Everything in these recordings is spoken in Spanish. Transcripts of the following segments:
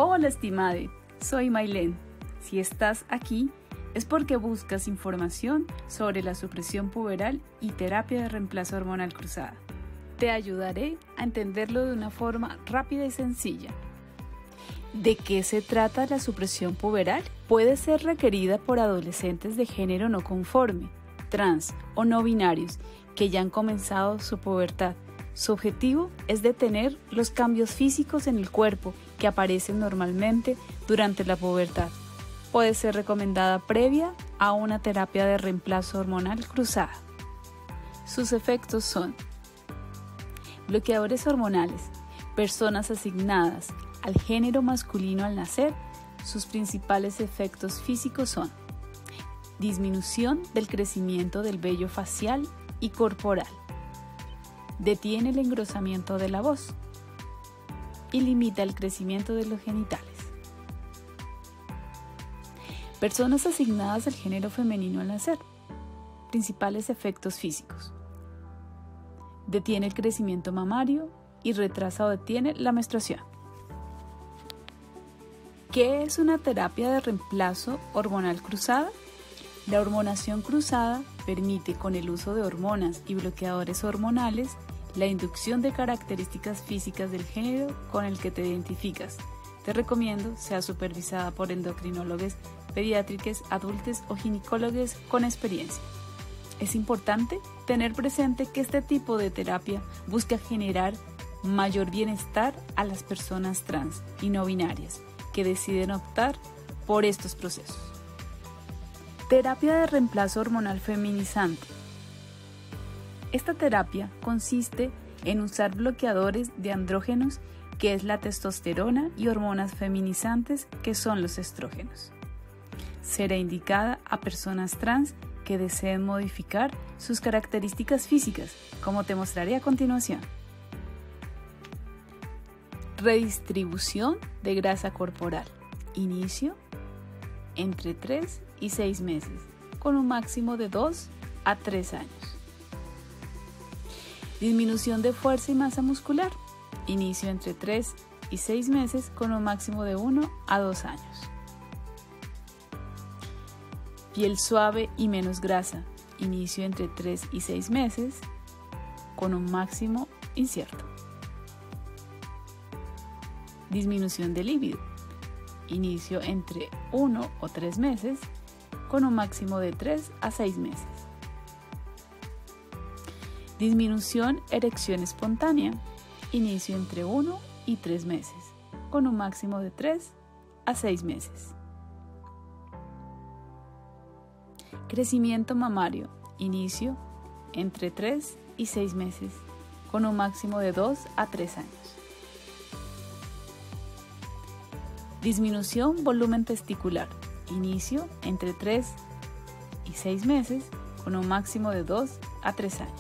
Hola estimade, soy Maylene. Si estás aquí es porque buscas información sobre la supresión puberal y terapia de reemplazo hormonal cruzada. Te ayudaré a entenderlo de una forma rápida y sencilla. ¿De qué se trata la supresión puberal? Puede ser requerida por adolescentes de género no conforme, trans o no binarios que ya han comenzado su pubertad. Su objetivo es detener los cambios físicos en el cuerpo que aparecen normalmente durante la pubertad. Puede ser recomendada previa a una terapia de reemplazo hormonal cruzada. Sus efectos son bloqueadores hormonales, personas asignadas al género masculino al nacer. Sus principales efectos físicos son disminución del crecimiento del vello facial y corporal, detiene el engrosamiento de la voz y limita el crecimiento de los genitales. Personas asignadas al género femenino al nacer. Principales efectos físicos: detiene el crecimiento mamario y retrasa o detiene la menstruación. ¿Qué es una terapia de reemplazo hormonal cruzada? La hormonación cruzada permite, con el uso de hormonas y bloqueadores hormonales, la inducción de características físicas del género con el que te identificas. Te recomiendo sea supervisada por endocrinólogos, pediátricos, adultos o ginecólogos con experiencia. Es importante tener presente que este tipo de terapia busca generar mayor bienestar a las personas trans y no binarias que deciden optar por estos procesos. Terapia de reemplazo hormonal feminizante. Esta terapia consiste en usar bloqueadores de andrógenos, que es la testosterona, y hormonas feminizantes, que son los estrógenos. Será indicada a personas trans que deseen modificar sus características físicas, como te mostraré a continuación. Redistribución de grasa corporal. Inicio entre 3 y 6 meses, con un máximo de 2 a 3 años. Disminución de fuerza y masa muscular. Inicio entre 3 y 6 meses, con un máximo de 1 a 2 años. Piel suave y menos grasa. Inicio entre 3 y 6 meses, con un máximo incierto. Disminución de líbido. Inicio entre 1 o 3 meses, con un máximo de 3 a 6 meses. Disminución erección espontánea. Inicio entre 1 y 3 meses, con un máximo de 3 a 6 meses. Crecimiento mamario. Inicio entre 3 y 6 meses, con un máximo de 2 a 3 años. Disminución volumen testicular. Inicio entre 3 y 6 meses, con un máximo de 2 a 3 años.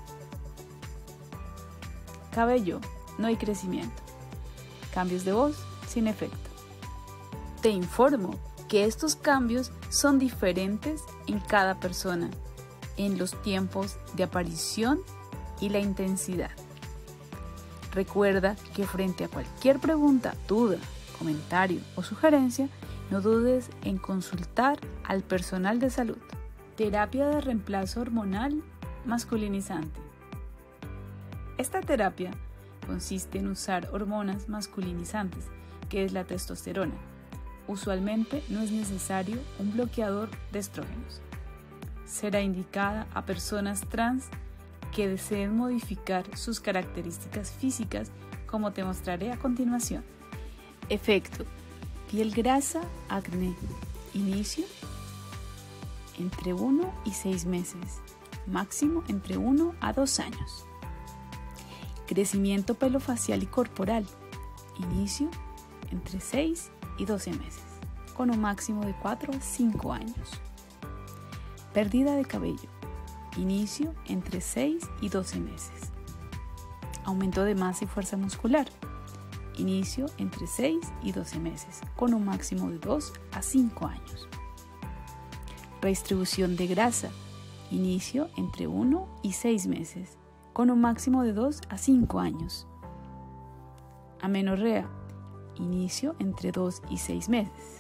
Cabello, no hay crecimiento. Cambios de voz, sin efecto. Te informo que estos cambios son diferentes en cada persona, en los tiempos de aparición y la intensidad. Recuerda que frente a cualquier pregunta, duda, comentario o sugerencia, no dudes en consultar al personal de salud. Terapia de reemplazo hormonal masculinizante. Esta terapia consiste en usar hormonas masculinizantes, que es la testosterona. Usualmente no es necesario un bloqueador de estrógenos. Será indicada a personas trans que deseen modificar sus características físicas, como te mostraré a continuación. Efecto: piel grasa, acné. Inicio entre 1 y 6 meses, máximo entre 1 a 2 años. Crecimiento pelo facial y corporal. Inicio entre 6 y 12 meses, con un máximo de 4 a 5 años. Pérdida de cabello. Inicio entre 6 y 12 meses. Aumento de masa y fuerza muscular. Inicio entre 6 y 12 meses, con un máximo de 2 a 5 años. Redistribución de grasa. Inicio entre 1 y 6 meses, con un máximo de 2 a 5 años. Amenorrea. inicio entre 2 y 6 meses.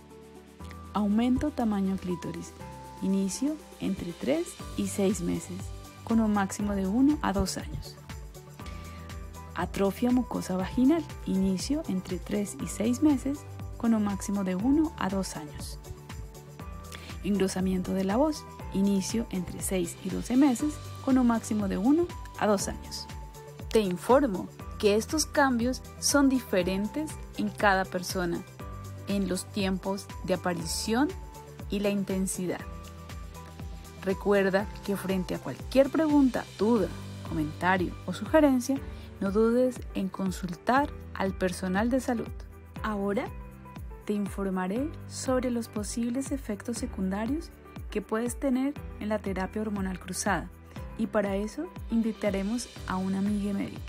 Aumento tamaño clítoris, inicio entre 3 y 6 meses, con un máximo de 1 a 2 años. Atrofia mucosa vaginal, inicio entre 3 y 6 meses, con un máximo de 1 a 2 años. Engrosamiento de la voz, inicio entre 6 y 12 meses, con un máximo de 1 a 2 años. Te informo que estos cambios son diferentes en cada persona, en los tiempos de aparición y la intensidad. Recuerda que frente a cualquier pregunta, duda, comentario o sugerencia, no dudes en consultar al personal de salud. Ahora te informaré sobre los posibles efectos secundarios que puedes tener en la terapia hormonal cruzada, y para eso invitaremos a una amiga médica.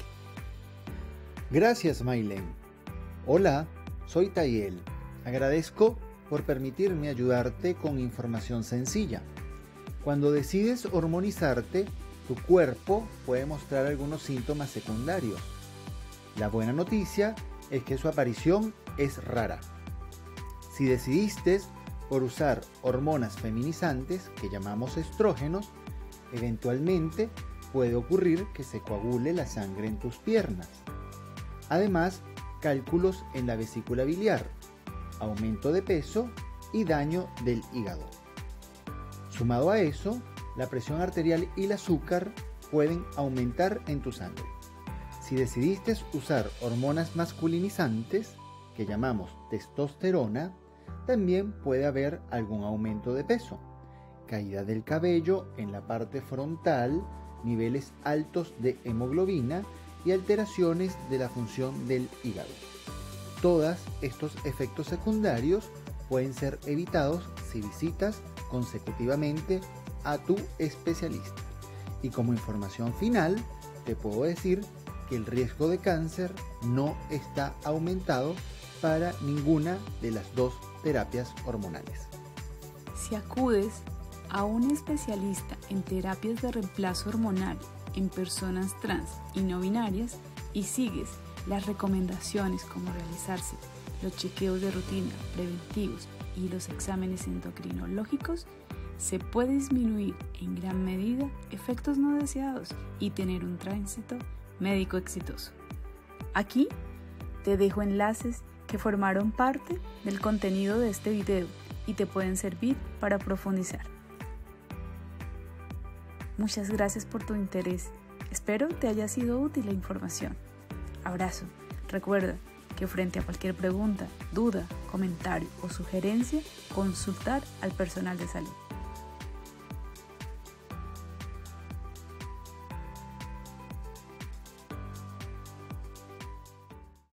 Gracias, Maylen. Hola, soy Tayel. Agradezco por permitirme ayudarte con información sencilla. Cuando decides hormonizarte, tu cuerpo puede mostrar algunos síntomas secundarios. La buena noticia es que su aparición es rara. Si decidiste por usar hormonas feminizantes, que llamamos estrógenos, eventualmente puede ocurrir que se coagule la sangre en tus piernas. Además, cálculos en la vesícula biliar, aumento de peso y daño del hígado. Sumado a eso, la presión arterial y el azúcar pueden aumentar en tu sangre. Si decidiste usar hormonas masculinizantes, que llamamos testosterona, también puede haber algún aumento de peso, caída del cabello en la parte frontal, niveles altos de hemoglobina y alteraciones de la función del hígado. Todos estos efectos secundarios pueden ser evitados si visitas consecutivamente a tu especialista. Y como información final, te puedo decir que el riesgo de cáncer no está aumentado para ninguna de las dos terapias hormonales. Si acudes a un especialista en terapias de reemplazo hormonal en personas trans y no binarias y sigues las recomendaciones como realizarse los chequeos de rutina preventivos y los exámenes endocrinológicos, se puede disminuir en gran medida efectos no deseados y tener un tránsito médico exitoso. Aquí te dejo enlaces que formaron parte del contenido de este video y te pueden servir para profundizar. Muchas gracias por tu interés. Espero te haya sido útil la información. Abrazo. Recuerda que frente a cualquier pregunta, duda, comentario o sugerencia, consultar al personal de salud.